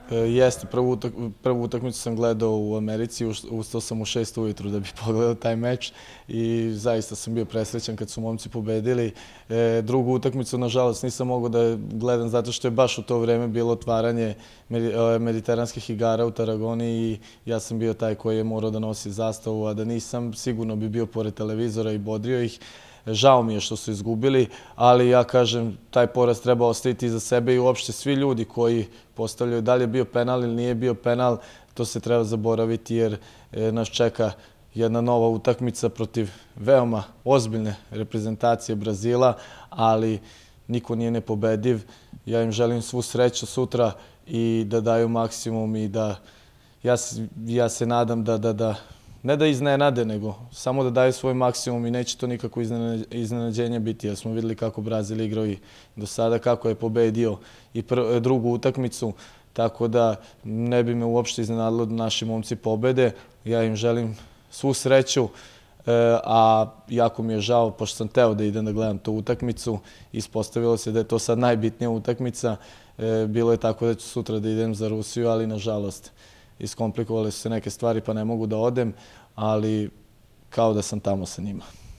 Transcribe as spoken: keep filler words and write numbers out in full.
Jeste, prvu utakmicu sam gledao u Americi, ustao sam u šest ujutru da bi pogledao taj meč i zaista sam bio presrećan kad su momci pobedili. Drugu utakmicu, nažalost, nisam mogao da gledam zato što je baš u to vreme bilo otvaranje mediteranskih igara u Tarragoni i ja sam bio taj koji je morao da nosi zastavu, a da nisam, sigurno bi bio pored televizora i bodrio ih. Žao mi je što su izgubili, ali ja kažem, taj poraz treba ostaviti iza sebe i uopšte svi ljudi koji postavljaju da li je bio penal ili nije bio penal, to se treba zaboraviti jer nas čeka jedna nova utakmica protiv veoma ozbiljne reprezentacije Brazila, ali niko nije nepobediv. Ja im želim svu sreću sutra i da daju maksimum i da ja se nadam da da ne da iznenade, nego samo da daju svoj maksimum i neće to nikako iznenađenje biti, jer smo videli kako Brazil igrao i do sada, kako je pobedio i drugu utakmicu, tako da ne bi me uopšte iznenadilo da naši momci pobede. Ja im želim svu sreću, a jako mi je žao, pošto sam teo da idem da gledam tu utakmicu, ispostavilo se da je to sad najbitnija utakmica. Bilo je tako da ću sutra da idem za Rusiju, ali nažalost iskomplikovale su se neke stvari pa ne mogu da odem, ali kao da sam tamo sa njima.